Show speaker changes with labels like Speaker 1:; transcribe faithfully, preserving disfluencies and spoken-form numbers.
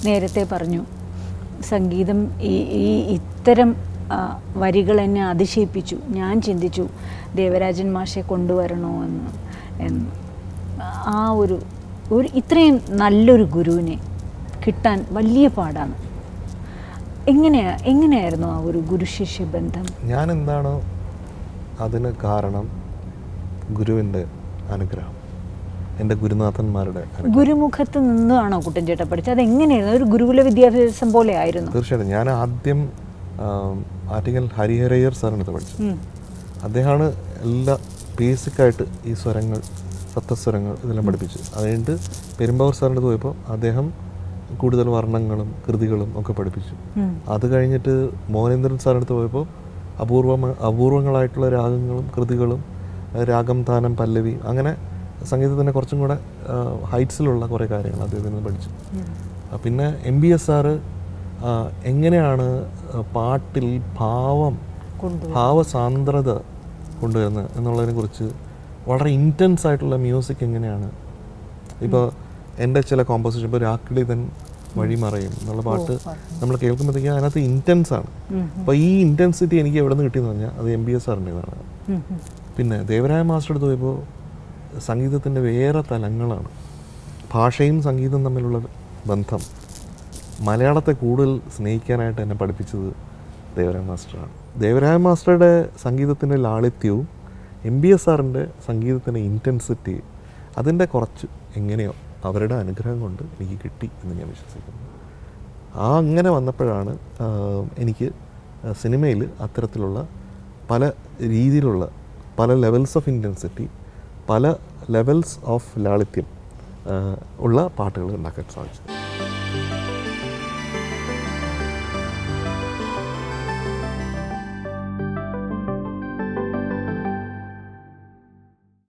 Speaker 1: നേരത്തെ പറഞ്ഞു സംഗീതം ഈ ഈ ഇത്തരം വരികൾ എന്നെ അതിശയിപ്പിച്ചു. ഞാൻ ചിന്തിച്ചു ദേവരാജൻ മാഷെ കൊണ്ടുവരണോ എന്ന് എന്ന് ആ ഒരു ഒരു ഇത്രയും നല്ലൊരു ഗുരുവിനെ കിട്ടാൻ വലിയ പാടാണ്. എങ്ങനെയാ എങ്ങനെയായിരുന്നു ആ ഒരു ഗുരുശിഷ്യ ബന്ധം?
Speaker 2: ഞാൻ എന്താണോ അതിന് കാരണം ഗുരുവിൻ്റെ അനുഗ്രഹം, എൻ്റെ ഗുരുനാഥന്മാരുടെ
Speaker 1: ഗുരുമുഖത്ത് നിന്നാണോ കുട്ടൻ ചേട്ടാ പഠിച്ചത്? അതെങ്ങനെയായിരുന്നു? ഒരു ഗുരുകുല വിദ്യാഭ്യാസം പോലെ ആയിരുന്നു?
Speaker 2: തീർച്ചയായിട്ടും. ഞാൻ ആദ്യം ആറ്റിങ്ങൽ ഹരിഹരയ്യർ സാറിനടുത്ത് പഠിച്ചു. അദ്ദേഹമാണ് എല്ലാ ബേസിക്കായിട്ട് ഈ സ്വരങ്ങൾ, സപ്തസ്വരങ്ങൾ ഇതെല്ലാം പഠിപ്പിച്ചു. അത് കഴിഞ്ഞിട്ട് പെരുമ്പാവൂർ സാറിൻ്റെ അടുത്ത് പോയപ്പോൾ അദ്ദേഹം കൂടുതൽ വർണ്ണങ്ങളും കൃതികളും ഒക്കെ പഠിപ്പിച്ചു. അത് കഴിഞ്ഞിട്ട് മോഹനേന്ദ്രൻ സാറിൻ്റെ അടുത്ത് പോയപ്പോൾ അപൂർവ അപൂർവങ്ങളായിട്ടുള്ള രാഗങ്ങളും കൃതികളും രാഗം, താനം, പല്ലവി, അങ്ങനെ സംഗീതത്തിൻ്റെ കുറച്ചും കൂടെ ഹൈറ്റ്സിലുള്ള കുറേ കാര്യങ്ങൾ അദ്ദേഹത്തിൽ നിന്ന് പഠിച്ചു. പിന്നെ എം ബി എസ് സാറ് എങ്ങനെയാണ് പാട്ടിൽ ഭാവം, ഭാവസാന്ദ്രത കൊണ്ടുവരുന്നത് എന്നുള്ളതിനെ കുറിച്ച് വളരെ ഇൻറ്റൻസ് ആയിട്ടുള്ള മ്യൂസിക് എങ്ങനെയാണ്. ഇപ്പോൾ എൻ്റെ ചില കോമ്പോസിഷൻ, ഇപ്പോൾ രാക്കിളിതൻ വഴിമറയും എന്നുള്ള പാട്ട് നമ്മൾ കേൾക്കുമ്പോഴത്തേക്കും അതിനകത്ത് ഇൻറ്റൻസ് ആണ്. അപ്പോൾ ഈ ഇൻറ്റൻസിറ്റി എനിക്ക് എവിടെ നിന്ന് കിട്ടിയെന്ന് പറഞ്ഞാൽ അത് എം ബി എസ് സാറിൻ്റെതാണ്. പിന്നെ ദേവരായ മാസ്റ്റർ അടുത്ത് പോയപ്പോൾ സംഗീതത്തിൻ്റെ വേറെ തലങ്ങളാണ്. ഭാഷയും സംഗീതവും തമ്മിലുള്ള ബന്ധം, മലയാളത്തെ കൂടുതൽ സ്നേഹിക്കാനായിട്ട് എന്നെ പഠിപ്പിച്ചത് ദേവരായ മാസ്റ്ററാണ്. ദേവരായ മാസ്റ്ററുടെ സംഗീതത്തിൻ്റെ ലാളിത്യവും എം ബി എസ് സാറിൻ്റെ സംഗീതത്തിൻ്റെ ഇൻറ്റൻസിറ്റി, അതിൻ്റെ കുറച്ച് എങ്ങനെയോ അവരുടെ അനുഗ്രഹം കൊണ്ട് എനിക്ക് കിട്ടി എന്ന് ഞാൻ വിശ്വസിക്കുന്നു. ആ അങ്ങനെ വന്നപ്പോഴാണ് എനിക്ക് സിനിമയിൽ അത്തരത്തിലുള്ള പല രീതിയിലുള്ള പല ലെവൽസ് ഓഫ് ഇൻറ്റൻസിറ്റി, പല ലെവൽസ് ഓഫ് ലാളിത്യം ഉള്ള പാട്ടുകൾ ഉണ്ടാക്കാൻ സാധിച്ചു.